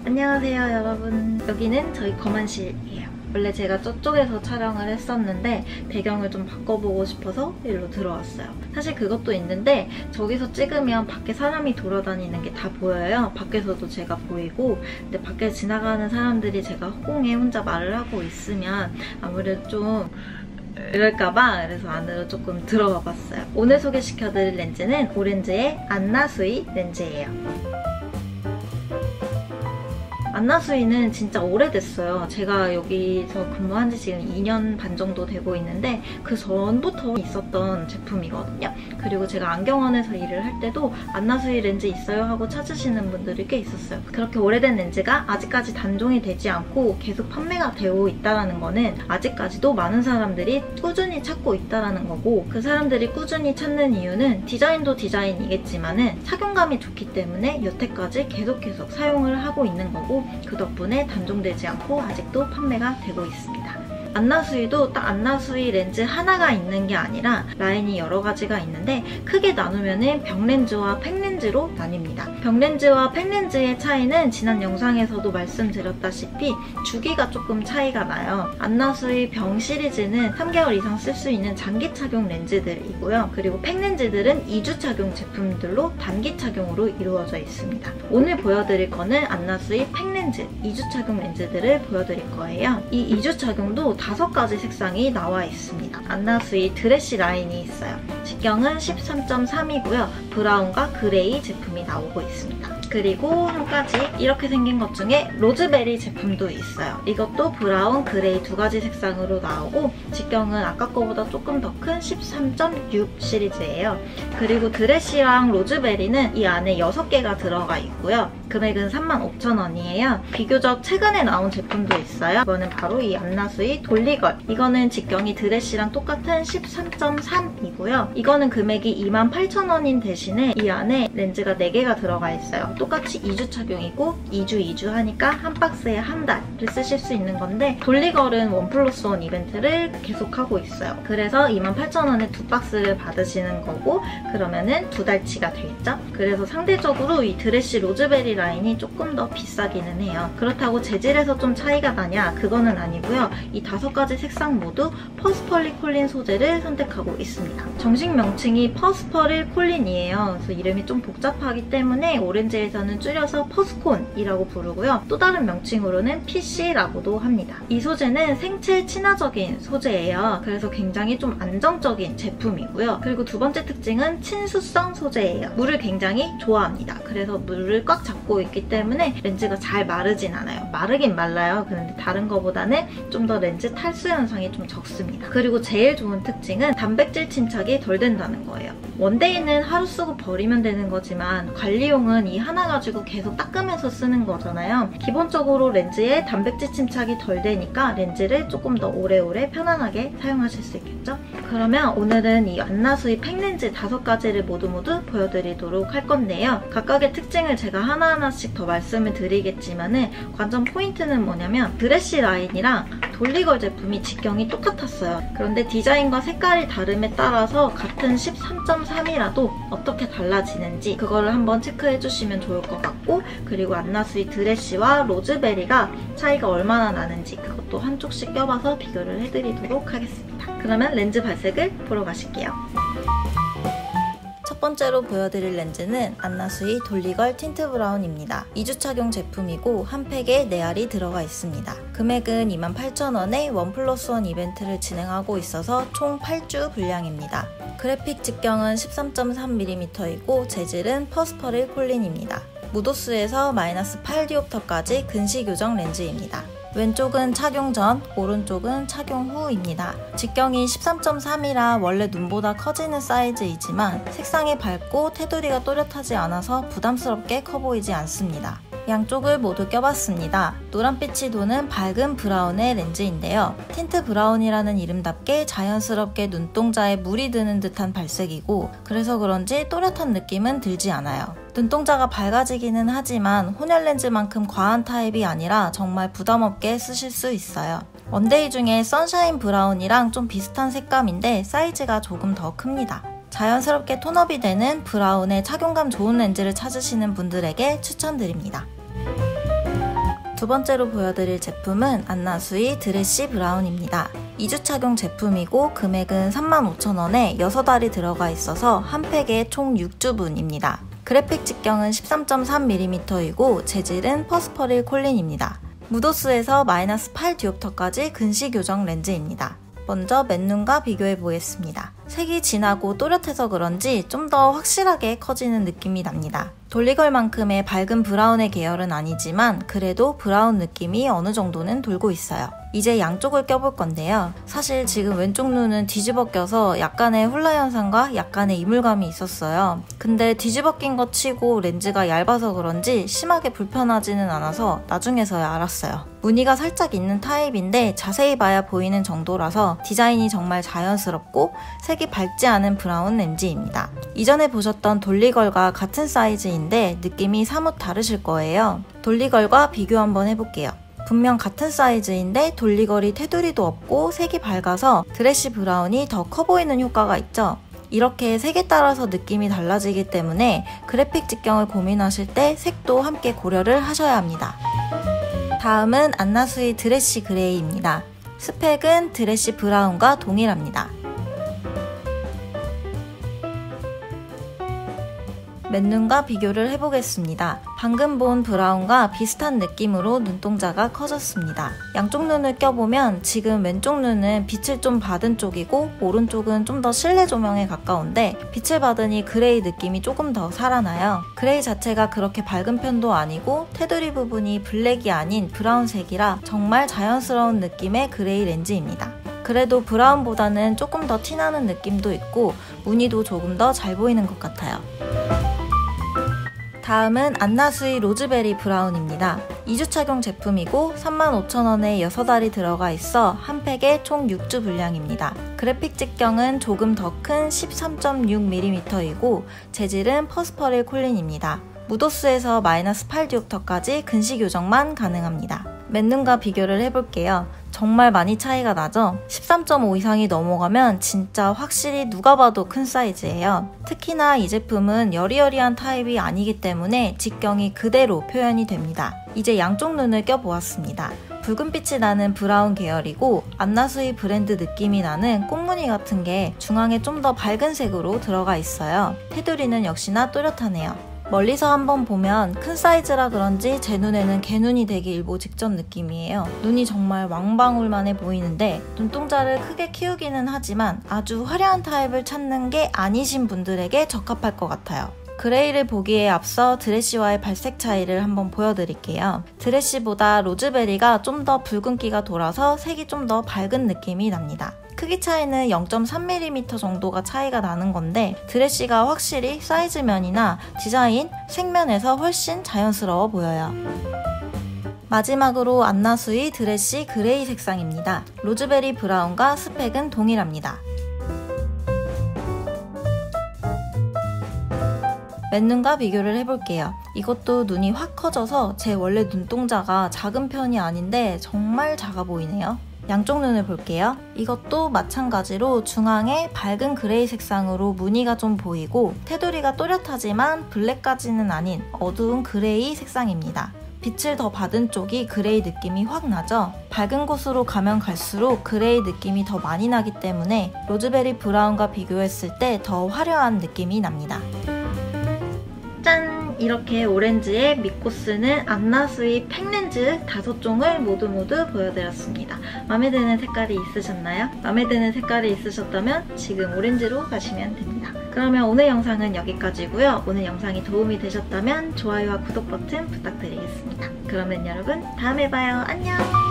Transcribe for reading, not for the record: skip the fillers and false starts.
안녕하세요 여러분, 여기는 저희 거만실이에요. 원래 제가 저쪽에서 촬영을 했었는데 배경을 좀 바꿔보고 싶어서 일로 들어왔어요. 사실 그것도 있는데 저기서 찍으면 밖에 사람이 돌아다니는 게 다 보여요. 밖에서도 제가 보이고, 근데 밖에 지나가는 사람들이 제가 허공에 혼자 말을 하고 있으면 아무래도 좀 이럴까봐 그래서 안으로 조금 들어와 봤어요. 오늘 소개시켜드릴 렌즈는 오렌즈의 안나수이 렌즈예요. 안나수이는 진짜 오래됐어요. 제가 여기서 근무한 지 지금 2년 반 정도 되고 있는데 그 전부터 있었던 제품이거든요. 그리고 제가 안경원에서 일을 할 때도 안나수이 렌즈 있어요 하고 찾으시는 분들이 꽤 있었어요. 그렇게 오래된 렌즈가 아직까지 단종이 되지 않고 계속 판매가 되고 있다는 거는 아직까지도 많은 사람들이 꾸준히 찾고 있다는 거고, 그 사람들이 꾸준히 찾는 이유는 디자인도 디자인이겠지만은 착용감이 좋기 때문에 여태까지 계속 사용을 하고 있는 거고, 그 덕분에 단종되지 않고 아직도 판매가 되고 있습니다. 안나수이도 딱 안나수이 렌즈 하나가 있는 게 아니라 라인이 여러 가지가 있는데 크게 나누면은 병렌즈와 팩렌즈로 나뉩니다. 병렌즈와 팩렌즈의 차이는 지난 영상에서도 말씀드렸다시피 주기가 조금 차이가 나요. 안나수이 병 시리즈는 3개월 이상 쓸 수 있는 장기 착용 렌즈들이고요. 그리고 팩렌즈들은 2주 착용 제품들로 단기 착용으로 이루어져 있습니다. 오늘 보여드릴 거는 안나수이 팩렌즈 2주 착용 렌즈들을 보여드릴 거예요. 이 2주 착용도 5가지 색상이 나와 있습니다. 안나수이 드레시 라인이 있어요. 직경은 13.3이고요. 브라운과 그레이 제품이 나오고 있습니다. 그리고 한 가지 이렇게 생긴 것 중에 로즈베리 제품도 있어요. 이것도 브라운, 그레이 2가지 색상으로 나오고 직경은 아까 거보다 조금 더 큰 13.6 시리즈예요. 그리고 드레시랑 로즈베리는 이 안에 6개가 들어가 있고요. 금액은 35,000원이에요. 비교적 최근에 나온 제품도 있어요. 이거는 바로 이 안나수이 돌리걸. 이거는 직경이 드레시랑 똑같은 13.3이고요. 이거는 금액이 28,000원인 대신에 이 안에 렌즈가 4개가 들어가 있어요. 똑같이 2주 착용이고 2주 하니까 한 박스에 한 달을 쓰실 수 있는 건데, 돌리걸은 1+1 이벤트를 계속하고 있어요. 그래서 28,000원에 2박스를 받으시는 거고, 그러면은 2달치가 되겠죠? 그래서 상대적으로 이 드레시 로즈베리 라인이 조금 더 비싸기는 해요. 그렇다고 재질에서 좀 차이가 나냐? 그거는 아니고요. 이 5가지 색상 모두 퍼스펄리콜린 소재를 선택하고 있습니다. 정식 명칭이 퍼스펄리콜린이에요. 그래서 이름이 좀 복잡하기 때문에 오렌지에서는 줄여서 퍼스콘이라고 부르고요. 또 다른 명칭으로는 PC라고도 합니다. 이 소재는 생체 친화적인 소재예요. 그래서 굉장히 좀 안정적인 제품이고요. 그리고 두 번째 특징은 친수성 소재예요. 물을 굉장히 좋아합니다. 그래서 물을 꽉 잡고 있기 때문에 렌즈가 잘 마르진 않아요. 마르긴 말라요. 그런데 다른 거보다는 좀 더 렌즈 탈수 현상이 좀 적습니다. 그리고 제일 좋은 특징은 단백질 침착이 덜 된다는 거예요. 원데이는 하루 쓰고 버리면 되는 거지만 관리용은 이 하나 가지고 계속 닦으면서 쓰는 거잖아요. 기본적으로 렌즈에 단백질 침착이 덜 되니까 렌즈를 조금 더 오래오래 편안하게 사용하실 수 있겠죠? 그러면 오늘은 이 안나수이 팩렌즈 5가지를 모두 보여드리도록 할 건데요. 각각의 특징을 제가 하나하나씩 더 말씀을 드리겠지만은 관전 포인트는 뭐냐면 드레시 라인이랑 돌리걸 제품이 직경이 똑같았어요. 그런데 디자인과 색깔이 다름에 따라서 같은 13.3이라도 어떻게 달라지는지 그거를 한번 체크해주시면 좋을 것 같고, 그리고 안나수이 드레시와 로즈베리가 차이가 얼마나 나는지 그것도 한쪽씩 껴봐서 비교를 해드리도록 하겠습니다. 그러면 렌즈 발색을 보러 가실게요. 첫 번째로 보여드릴 렌즈는 안나수이 돌리걸 틴트 브라운입니다. 2주 착용 제품이고 한 팩에 4알이 들어가 있습니다. 금액은 28,000원에 1+1 이벤트를 진행하고 있어서 총 8주 분량입니다. 그래픽 직경은 13.3mm이고 재질은 퍼스펄리콜린입니다. 무도수에서 -8디옵터까지 근시 교정 렌즈입니다. 왼쪽은 착용 전, 오른쪽은 착용 후입니다. 직경이 13.3이라 원래 눈보다 커지는 사이즈이지만 색상이 밝고 테두리가 또렷하지 않아서 부담스럽게 커 보이지 않습니다. 양쪽을 모두 껴봤습니다. 노란빛이 도는 밝은 브라운의 렌즈인데요. 틴트 브라운이라는 이름답게 자연스럽게 눈동자에 물이 드는 듯한 발색이고, 그래서 그런지 또렷한 느낌은 들지 않아요. 눈동자가 밝아지기는 하지만 혼혈 렌즈만큼 과한 타입이 아니라 정말 부담없게 쓰실 수 있어요. 원데이 중에 선샤인 브라운이랑 좀 비슷한 색감인데 사이즈가 조금 더 큽니다. 자연스럽게 톤업이 되는 브라운의 착용감 좋은 렌즈를 찾으시는 분들에게 추천드립니다. 두 번째로 보여드릴 제품은 안나수이 드레시 브라운입니다. 2주 착용 제품이고 금액은 35,000원에 6알이 들어가 있어서 한 팩에 총 6주분입니다. 그래픽 직경은 13.3mm이고 재질은 퍼스퍼릴 콜린입니다. 무도수에서 -8 디옵터까지 근시 교정 렌즈입니다. 먼저 맨눈과 비교해 보겠습니다. 색이 진하고 또렷해서 그런지 좀 더 확실하게 커지는 느낌이 납니다. 돌리걸만큼의 밝은 브라운의 계열은 아니지만 그래도 브라운 느낌이 어느 정도는 돌고 있어요. 이제 양쪽을 껴볼 건데요. 사실 지금 왼쪽 눈은 뒤집어 껴서 약간의 훌라 현상과 약간의 이물감이 있었어요. 근데 뒤집어 낀 것 치고 렌즈가 얇아서 그런지 심하게 불편하지는 않아서 나중에서야 알았어요. 무늬가 살짝 있는 타입인데 자세히 봐야 보이는 정도라서 디자인이 정말 자연스럽고 색이 밝지 않은 브라운 렌즈입니다. 이전에 보셨던 돌리걸과 같은 사이즈인데 느낌이 사뭇 다르실 거예요. 돌리걸과 비교 한번 해볼게요. 분명 같은 사이즈인데 돌리걸이 테두리도 없고 색이 밝아서 드레시 브라운이 더 커 보이는 효과가 있죠. 이렇게 색에 따라서 느낌이 달라지기 때문에 그래픽 직경을 고민하실 때 색도 함께 고려를 하셔야 합니다. 다음은 안나수이 드레시 그레이입니다. 스펙은 드레시 브라운과 동일합니다. 맨눈과 비교를 해보겠습니다. 방금 본 브라운과 비슷한 느낌으로 눈동자가 커졌습니다. 양쪽 눈을 껴보면 지금 왼쪽 눈은 빛을 좀 받은 쪽이고 오른쪽은 좀 더 실내 조명에 가까운데 빛을 받으니 그레이 느낌이 조금 더 살아나요. 그레이 자체가 그렇게 밝은 편도 아니고 테두리 부분이 블랙이 아닌 브라운색이라 정말 자연스러운 느낌의 그레이 렌즈입니다. 그래도 브라운보다는 조금 더 티나는 느낌도 있고 무늬도 조금 더 잘 보이는 것 같아요. 다음은 안나수이 로즈베리 브라운입니다. 2주 착용 제품이고 35,000원에 6알이 들어가 있어 한 팩에 총 6주 분량입니다. 그래픽 직경은 조금 더 큰 13.6mm이고 재질은 퍼스퍼릴 콜린입니다. 무도수에서 -8 디옵터까지 근시 교정만 가능합니다. 맨눈과 비교를 해볼게요. 정말 많이 차이가 나죠? 13.5 이상이 넘어가면 진짜 확실히 누가 봐도 큰 사이즈예요. 특히나 이 제품은 여리여리한 타입이 아니기 때문에 직경이 그대로 표현이 됩니다. 이제 양쪽 눈을 껴보았습니다. 붉은빛이 나는 브라운 계열이고 안나수이 브랜드 느낌이 나는 꽃무늬 같은 게 중앙에 좀 더 밝은 색으로 들어가 있어요. 테두리는 역시나 또렷하네요. 멀리서 한번 보면 큰 사이즈라 그런지 제 눈에는 개눈이 되기 일보 직전 느낌이에요. 눈이 정말 왕방울만해 보이는데 눈동자를 크게 키우기는 하지만 아주 화려한 타입을 찾는 게 아니신 분들에게 적합할 것 같아요. 그레이를 보기에 앞서 드레시와의 발색 차이를 한번 보여드릴게요. 드레시보다 로즈베리가 좀 더 붉은기가 돌아서 색이 좀 더 밝은 느낌이 납니다. 크기 차이는 0.3mm 정도가 차이가 나는 건데 드레시가 확실히 사이즈면이나 디자인, 색면에서 훨씬 자연스러워 보여요. 마지막으로 안나수이 드레시 그레이 색상입니다. 로즈베리 브라운과 스펙은 동일합니다. 맨눈과 비교를 해볼게요. 이것도 눈이 확 커져서 제 원래 눈동자가 작은 편이 아닌데 정말 작아 보이네요. 양쪽 눈을 볼게요. 이것도 마찬가지로 중앙에 밝은 그레이 색상으로 무늬가 좀 보이고 테두리가 또렷하지만 블랙까지는 아닌 어두운 그레이 색상입니다. 빛을 더 받은 쪽이 그레이 느낌이 확 나죠? 밝은 곳으로 가면 갈수록 그레이 느낌이 더 많이 나기 때문에 로즈베리 브라운과 비교했을 때 더 화려한 느낌이 납니다. 짠! 이렇게 오렌지에 믿고 쓰는 안나수이 팩렌즈 5종을 모두 보여드렸습니다. 마음에 드는 색깔이 있으셨나요? 마음에 드는 색깔이 있으셨다면 지금 오렌지로 가시면 됩니다. 그러면 오늘 영상은 여기까지고요. 오늘 영상이 도움이 되셨다면 좋아요와 구독 버튼 부탁드리겠습니다. 그러면 여러분 다음에 봐요. 안녕!